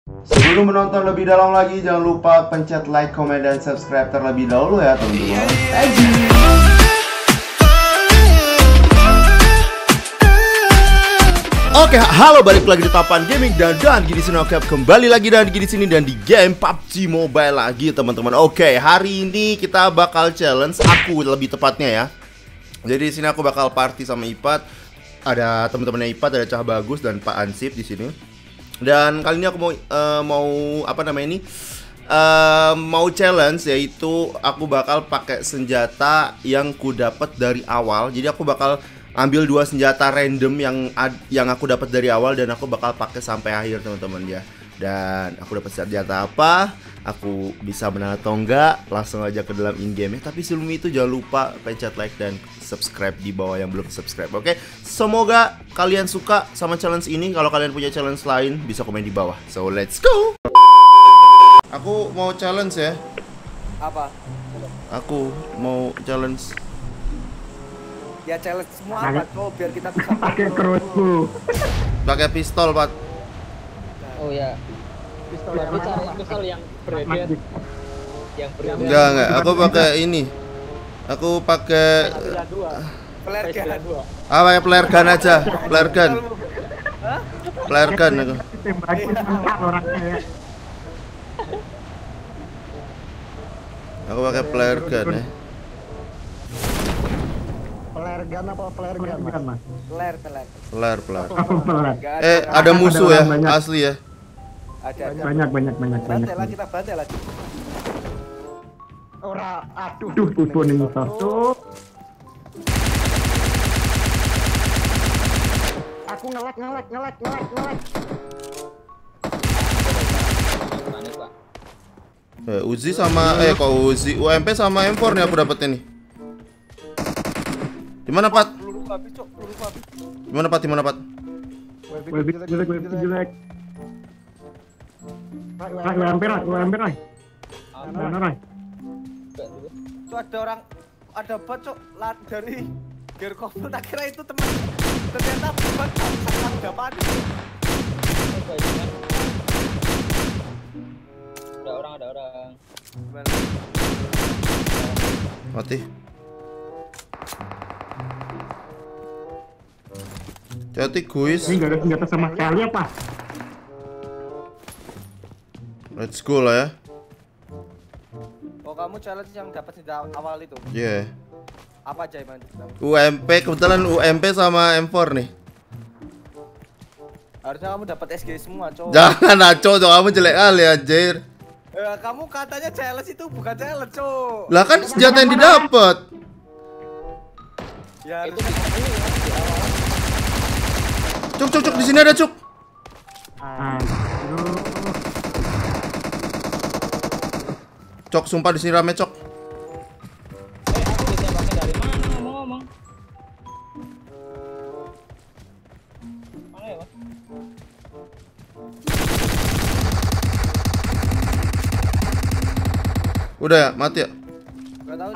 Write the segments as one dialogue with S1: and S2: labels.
S1: Sebelum menonton lebih dalam lagi, jangan lupa pencet like, comment, dan subscribe terlebih dahulu ya teman-teman. Oke, halo, balik lagi di Tapan Gaming dan gini sini kembali lagi dan gini sini dan di game PUBG Mobile lagi teman-teman. Oke, hari ini kita bakal challenge, aku lebih tepatnya ya. Jadi di sini aku bakal party sama Ipat. Ada teman-temannya Ipat, ada Cah Bagus dan Pak Ansip di sini. Dan kali ini aku mau challenge, yaitu aku bakal pakai senjata yang ku dapat dari awal. Jadi aku bakal ambil 2 senjata random yang aku dapat dari awal dan aku bakal pakai sampai akhir teman-teman ya. Dan aku dapat senjata apa, aku bisa menang atau enggak, langsung aja ke dalam in-game ya. Tapi sebelum itu jangan lupa pencet like dan subscribe di bawah yang belum subscribe. Oke, semoga kalian suka sama challenge ini. Kalau kalian punya challenge lain bisa komen di bawah. So let's go. Aku mau challenge ya.
S2: Apa?
S1: Aku mau challenge.
S2: Ya challenge semua apa tuh biar kita bisa
S3: pakai crossbow.
S1: Pakai pistol, Pak.
S4: Oh ya. Pistol yang branded. Yang branded.
S1: Enggak, aku pakai ini. Aku pakai
S2: flare gun.
S1: pakai flare gun aja, flare gun. Flare gun aku.
S3: Tembakin mantap orangnya ya.
S1: Aku pakai flare gun ya.
S3: Flare gun apa flare gun, Mas?
S2: Flare.
S1: Flare.
S3: Flare.
S1: Ada musuh ya,
S3: banyak.
S1: asli ya.
S2: Ada.
S3: Banyak.
S2: Kita bantai lah.
S3: Ora, aduh tuh nih tuh. Aku ngelek.
S1: Uzi sama kok Uzi, UMP sama M4 nih aku dapetnya nih. Di mana, Pat?
S2: Peluru habis, Cok.
S1: Di mana, Pat?
S3: Jelek. Rai.
S2: Itu ada bot, Cok. Dari Gerkovel, tak kira itu teman. Ternyata bot sangat dapat.
S4: Ada orang.
S1: Mati. Hati guys.
S3: Ini enggak ada senjata sama sekali apa?
S1: Let's go lah ya.
S2: Oh, kamu challenge yang dapat senjata awal itu.
S1: Yeah.
S2: Apa aja, Man?
S1: UMP, kebetulan UMP sama M4 nih.
S2: Harusnya kamu dapat SG semua, Cok.
S1: Jangan Naco, kamu jelek kali anjir.
S2: Kamu katanya challenge itu bukan challenge, Cok.
S1: Lah kan senjata yang didapat.
S2: Ya,
S4: Itu
S1: Cuk, di sini ada Cuk. Cok, sumpah di sini rame, Cok.
S4: aku ditembaknya dari mana ngomong-ngomong? Mana ya, Mas?
S1: Udah ya, mati ya?
S2: enggak tahu.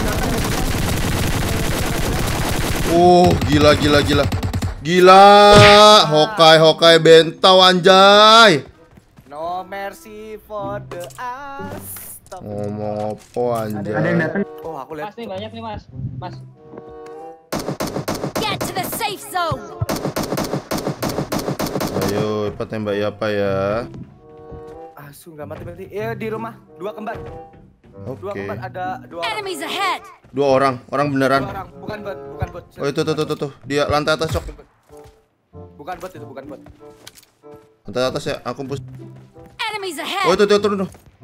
S1: Gila. Gila, Hokai bentau anjay.
S2: No mercy for the us.
S1: Ngomong apa anjay.
S3: Ada yang datang.
S2: Oh, aku lihat.
S4: Mas nih banyak nih, Mas.
S5: Get to the safe zone.
S1: Ayo, Ipat tembak apa ya?
S2: Asu nggak mati. Di rumah 2 kembar. 2
S1: Oke.
S2: kembar, ada 2 orang.
S5: Enemies ahead.
S1: 2 orang beneran.
S2: 2 orang, bukan bot.
S1: Oh itu tuh. Dia lantai atas, Cok.
S2: Bukan bot itu, bukan bot.
S1: Lantai atas ya, aku push.
S5: Enemies
S1: Oh
S5: ahead.
S1: itu turun.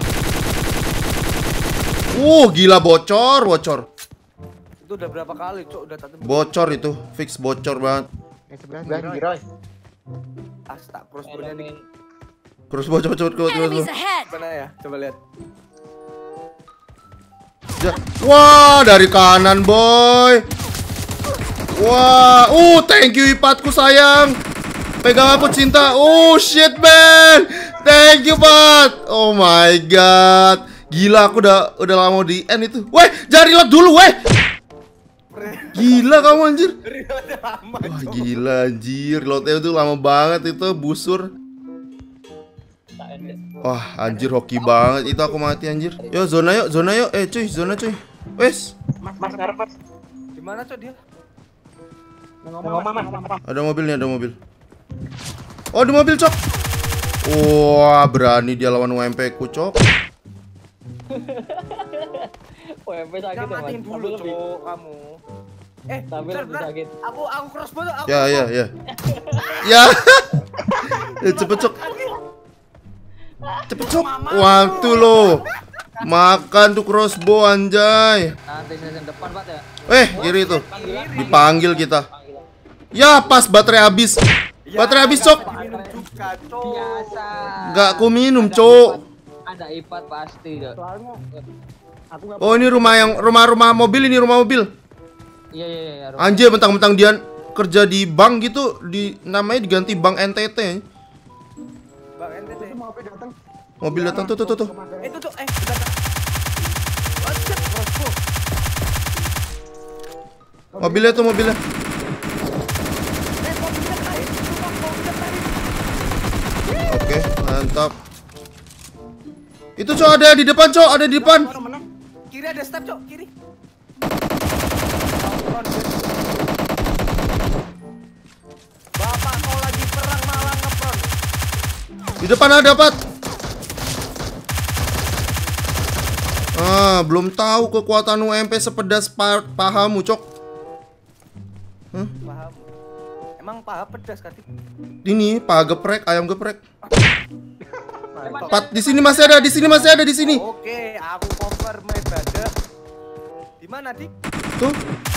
S1: Gila bocor.
S2: Itu udah berapa kali, Cok? Udah satu.
S1: Bocor itu, fix bocor banget.
S2: Tak crossbow-nya nih.
S1: Terus bocor.
S5: Enemies ahead.
S2: Mana ya? Coba lihat.
S1: Wah, dari kanan, boy. Wah, thank you Ipatku sayang. Pegang aku cinta. Shit man. Thank you, Pat. Oh my god. Gila, aku udah lama di end itu. Weh, jangan reload dulu, weh. Gila kamu anjir. Wah, gila anjir. Reloadnya itu lama banget itu, busur.
S4: tak endek.
S1: Wah, anjir hoki banget. Itu aku mati anjir. Yo, zona yuk, zona yuk. Cuy, zona cuy. Wes.
S3: Mas ngarep mas.
S2: Di mana cok dia?
S3: Ngomong mas.
S1: Ada mobil nih, ada mobil. Oh, di mobil, Cok. Wah, berani dia lawan UMP ku, Cok.
S4: WMP sakit
S2: Jangan
S4: ya, Mas.
S2: matiin dulu
S4: Tapi lebih-
S2: cok kamu.
S4: Tapi
S2: bentar,
S4: lebih
S2: bentar.
S4: sakit.
S2: Aku crossbow tuh.
S1: Ya, ya, ya. Ya. Cepet, Cok. Cepet, Cok. Waktu lo. Makan tuh crossbow anjay.
S4: Nanti season depan, Pak ya.
S1: Kiri tuh.
S4: Panggilan.
S1: Dipanggil kita.
S4: Panggilan.
S1: Ya, pas baterai habis. Baterai habis, Cok.
S2: Diminum juga cok.
S4: Biasa.
S1: Nggak aku minum, Cok.
S4: Ada ipat pasti, Dok.
S3: Soalnya aku nggak.
S1: Oh, ini rumah mobil, ini rumah mobil.
S4: Iya.
S1: Anjir, mentang-mentang dia kerja di bank gitu, namanya diganti Bank NTT.
S2: Bang NTT.
S3: Itu mau datang.
S1: Mobil datang tuh.
S2: Itu tuh bentar. Oh, shit, crossbow.
S1: Mobilnya tuh mobilnya.
S2: Mobilnya tadi. Mobilnya tadi.
S1: Oke, mantap. Itu Cok ada di depan, Cok, ada di depan.
S2: Kiri ada step cok, kiri. Bapak kau lagi perang malah ngepron.
S1: Di depan ada dapat. Belum tahu kekuatan UMP sepedas pahamu, Cok.
S2: Paham. Emang paha pedas Katik?
S1: Ini paha geprek, ayam geprek. Di sini masih ada, di sini.
S2: Oke, aku cover my brother. Di mana, Dik?
S1: Tuh.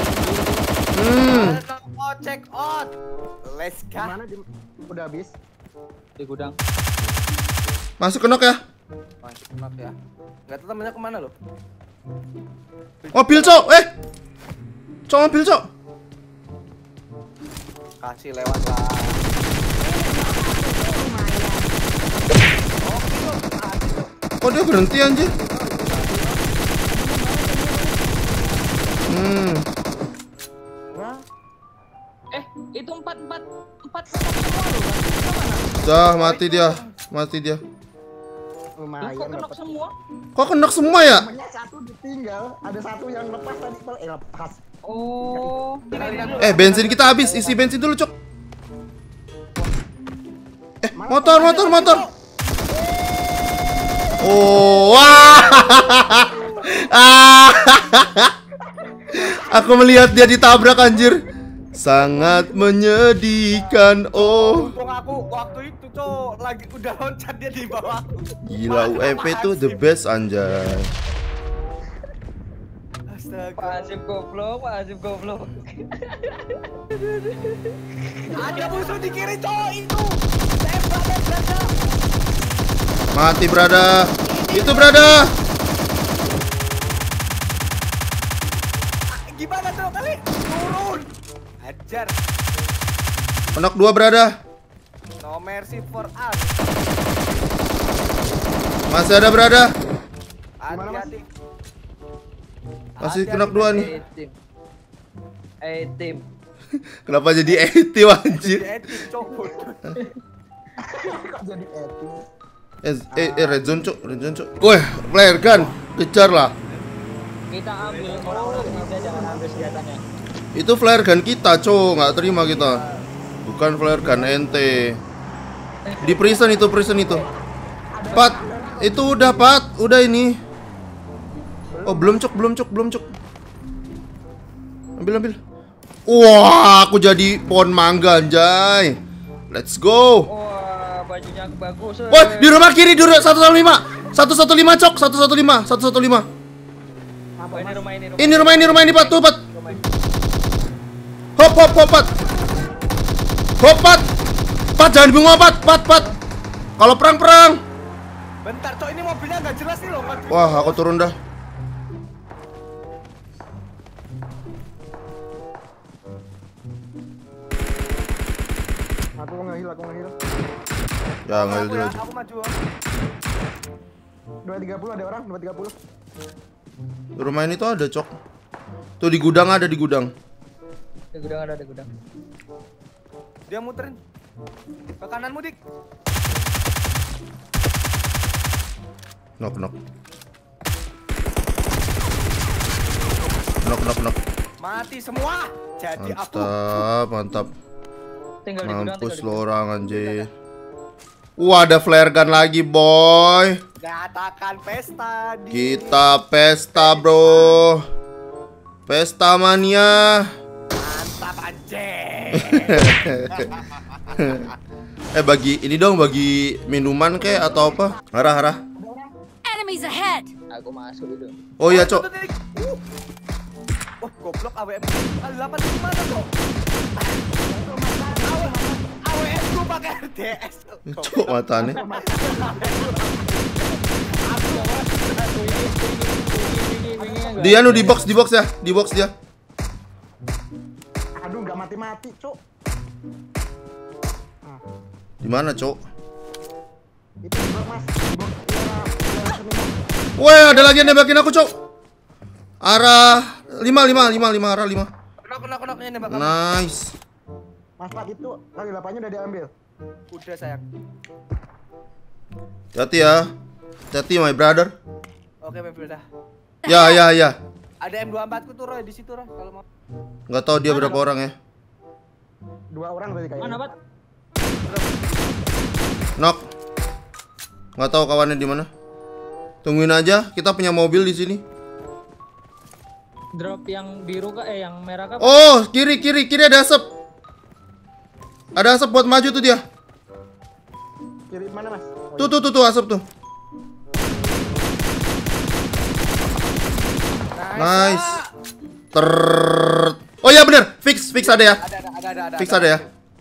S2: Oh, check out. Let's go.
S3: Mana udah habis.
S4: Di gudang.
S1: Masuk ke knock ya.
S2: Masuk map ya. Enggak tahu temennya kemana loh.
S1: Mobil, Cok. Cok, mobil, Cok.
S2: Kasih lewat lah.
S1: Kok dia berhenti anjir?
S4: Itu empat semua loh. Mana?
S1: Dah, mati dia. Loh,
S3: Lumayan.
S4: Kok kenok semua?
S1: kok kena semua ya?
S3: Namanya satu ditinggal, ada satu yang lepas tadi, lepas.
S4: Oh.
S1: Bensin kita habis. Isi bensin dulu, Cok. Motor. Oh, wah. Aku melihat dia ditabrak anjir. Sangat menyedihkan. Oh.
S2: Untung aku waktu itu cok lagi udah loncat dia di bawah aku.
S1: Gila, UMP tuh the best anjay.
S2: Astaga.
S4: Pak Azib goblok.
S2: Ada musuh di kiri cok itu. Tembak berada.
S1: Mati, berada. Itu berada.
S2: Gimana cok kali? Turun. Ajar.
S1: Anak 2 berada.
S2: No mercy for us.
S1: Masih ada berada.
S2: Hati-hati.
S1: Masih kena 2 nih.
S4: Tim.
S1: Kenapa jadi etim anjir?
S2: Etik cok bodoh.
S3: Kok jadi etik?
S1: Red zone, Cok. Weh, flare gun. Kejar lah.
S4: Kita ambil orang-orang aja, jangan ambil senjatanya.
S1: Itu flare gun kita, Cok. Nggak terima kita. Bukan flare gun ente. Di prison itu. Pat, itu udah, Pat. Udah ini. Oh, belum, Cok. Ambil. Wah, aku jadi pohon mangga, anjay. Let's go.
S4: Wah, bajunya bagus.
S1: Woi, di rumah kiri dulu 115. 115, Cok. 115.
S4: Oh, ini rumah.
S1: Ini, Pat. Tuh, Pat. Hop, Pat. Pat, jangan bingung, Pat. Kalau perang.
S2: Bentar cok ini mobilnya nggak jelas nih loh.
S1: Wah, aku turun dah.
S3: Aku ngehil.
S1: Ya, nggak dulu.
S2: Aku maju.
S3: 230 ada orang, 230.
S1: Rumah ini tuh ada, Cok. Tuh di gudang ada.
S4: Di gudang ada.
S2: Dia muterin ke kananmu dik.
S1: Knock. Knock.
S2: Mati semua. Jadi aku.
S1: Mantap.
S4: Tinggal di gudang,
S1: Mampus
S4: tinggal
S1: lo
S4: di
S1: orang anjir. Ada flare gun lagi, boy.
S2: Katakan pesta di.
S1: Kita pesta, bro. Pesta mania.
S2: Mantap anjing.
S1: Bagi ini dong, bagi minuman kek atau apa? Hara.
S5: Enemies ahead!
S4: Aku masuk itu.
S1: Oh iya, Cok.
S2: Wah, goblok AWM. Alapan di mana, Cok? AWM ku pakai RDS.
S1: Cok matanya. Dia di box ya, di box dia.
S3: Aduh, nggak mati-mati, Cuk.
S1: Di mana, Cok?
S3: Itu di bawah, Mas. Di bawah.
S1: Woi, ada lagi yang nembakin aku, Cok. Arah 5 arah 5.
S2: Kenok ini bakal.
S1: Nice.
S3: Mas Pat, itu kali 8-nya udah diambil.
S2: Udah sayang.
S1: Hati ya. Hati my brother.
S2: Oke, Bebel dah.
S1: Ya.
S2: Ada M24 ku tuh Roy di situ Roy kalau mau.
S1: Nggak tahu dia berapa orang ya.
S3: 2 orang berarti kayaknya.
S4: Mana, Pat?
S1: Knock. Nggak tahu kawannya di mana. Tungguin aja, kita punya mobil di sini.
S4: Drop yang biru kah? Yang merah kah?
S1: Oh, kiri ada asap. Ada asap buat maju tuh dia.
S3: Kiri mana, Mas?
S1: Tuh asap tuh. Nice. Oh ya bener, fix ada ya.
S2: Ada.
S1: Fix ada ya.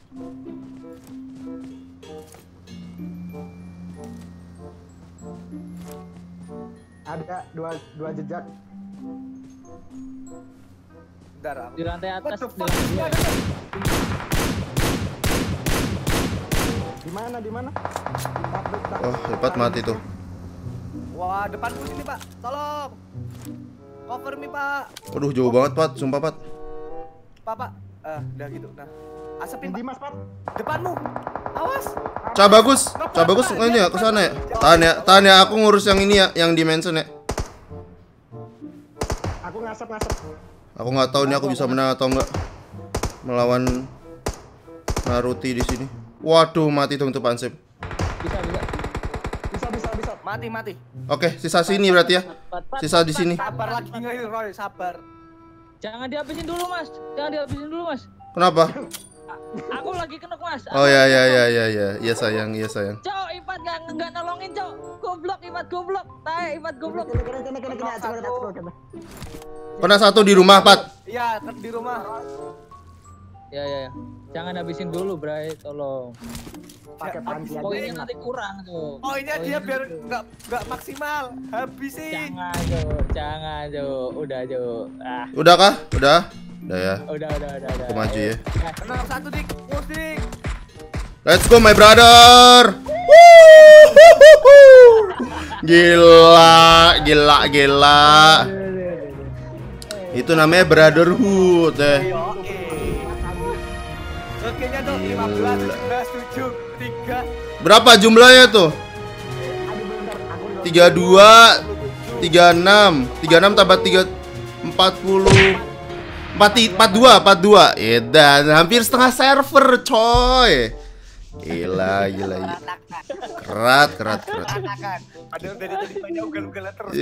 S3: Ada dua jejak.
S2: Bentar.
S4: Di lantai atas.
S2: What the
S4: Di
S2: fuck?
S4: lantai dua.
S3: Di mana?
S1: Oh, hebat mati tuh.
S2: Wah, depanku sini, Pak. Tolong. Cover me, Pak.
S1: Waduh, jauh banget, Pat. Sumpah, Pat.
S2: Pak. Udah gitu. Nah. Asapin,
S3: Di
S2: Pak.
S3: Mas Pat.
S2: Depanmu. Awas.
S1: Cah bagus ini ya ke sana ya. Tahan ya, aku ngurus yang ini ya, yang dimension ya.
S3: Aku ngasap.
S1: Aku nggak tahu nih aku bisa menang atau enggak melawan Naruti di sini. Waduh, mati dong tuh Pansip.
S3: Bisa.
S2: Mati.
S1: Oke, sisa sini berarti ya. Sisa di sini.
S2: Sabar lagi nggak Roy, sabar.
S4: Jangan dihabisin dulu, Mas.
S1: Kenapa?
S4: Aku lagi kenok, Mas.
S1: Oh ya. Iya sayang.
S4: Cok, Ipat nggak nolongin, Cok. Goblok, Ipat goblok. Ipat goblok.
S3: Kena.
S1: Pernah satu di rumah, Pat.
S2: Iya, di rumah.
S4: Ya. Jangan habisin dulu, Bray. Tolong.
S3: Pakai panci aja.
S4: Poinnya nanti kurang, Cok.
S2: Poinnya dia biar nggak maksimal. Habisin.
S4: Jangan, Cok. Udah, Cok.
S1: Udah kah? Udah ya.
S4: Udah.
S1: Aku maju ya.
S2: Kenal satu dik, push dik.
S1: Let's go my brother. Gila. Itu namanya brotherhood
S2: Oke nya dong 15, 7, 3.
S1: Berapa jumlahnya tuh? 32, 36 tambah 3, 40, 42. Edan, hampir setengah server, coy. Gila. Kerat.
S2: Padahal dari tadi banyak ugal-ugalan terus.